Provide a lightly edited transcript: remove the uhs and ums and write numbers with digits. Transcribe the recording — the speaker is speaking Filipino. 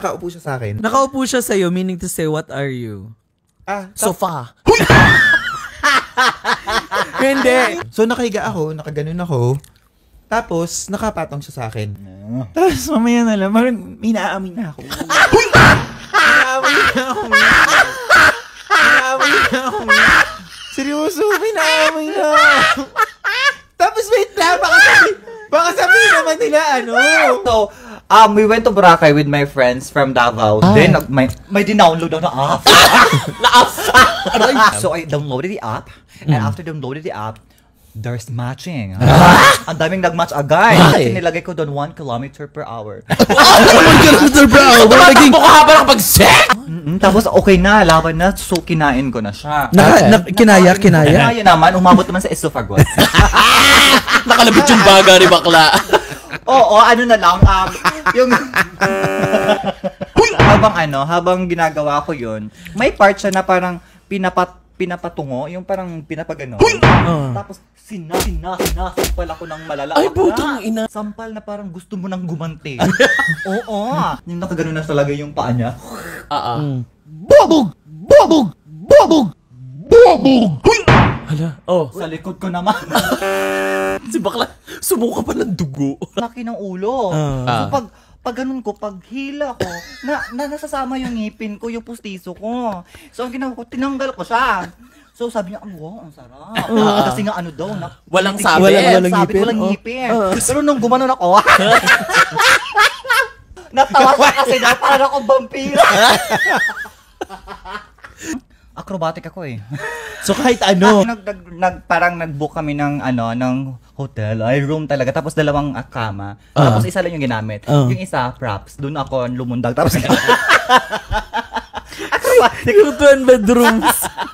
nakaupo siya sa akin. Nakaupo siya sa'yo, meaning to say, what are you? Sofa. Hindi. So, nakahiga ako, nakaganon ako. Tapos, nakapatong siya sa akin. Tapos, mamaya na lang, parang inaamin na ako. Inaamin na ako. Inaamin na ako. Seryoso, inaamin na ako. Tapos, wait lang, baka sabihin naman nila, ano. So, we went to Boracay with my friends from Davao. Then, may dinownload ako na app. So, I downloaded the app. And after downloaded the app, there's matching. Ang daming nag-match agad. Kasi nilagay ko doon 1 kilometer per hour. 1 kilometer per hour? Naging mukha ba nakapag-sex? Tapos okay na, laban na. So, kinain ko na siya. Kinaya? Kinaya naman. Umabot naman sa esophagus. Nakalabit yung baga ni bakla. Oo, ano na lang. Yung... habang ginagawa ko yun, may part siya na parang pinapatungo, yung parang pinapagano. Tapos sinasampal ako ng malala. Ay, putang ina. Sampal na parang gusto mo nang gumanti. Oo. Yung nakagano na talaga yung paa niya. Bobog! Bobog! Bobog! Bobog! Hala, Sa likod ko naman. Si bakla, sumuka pa ng dugo. Laki ng ulo. So pag ganun ko, pag hila ko, nasasama yung ngipin ko, yung pustiso ko. So ang ginawa ko, tinanggal ko siya. So sabi niya, wow, ang sarap. Kasi nga ano daw, walang sabi. Walang ngipin. Pero nung gumanon ako, natawa siya kasi na parang akong vampira. Acrobatic ako eh. So kahit ano. Parang nag-book kami ng hotel, room talaga. Tapos 2 kama. Tapos isa lang yung ginamit. Yung isa, props. Doon ako lumundag. Tapos acrobatic. Yung 2 bedrooms.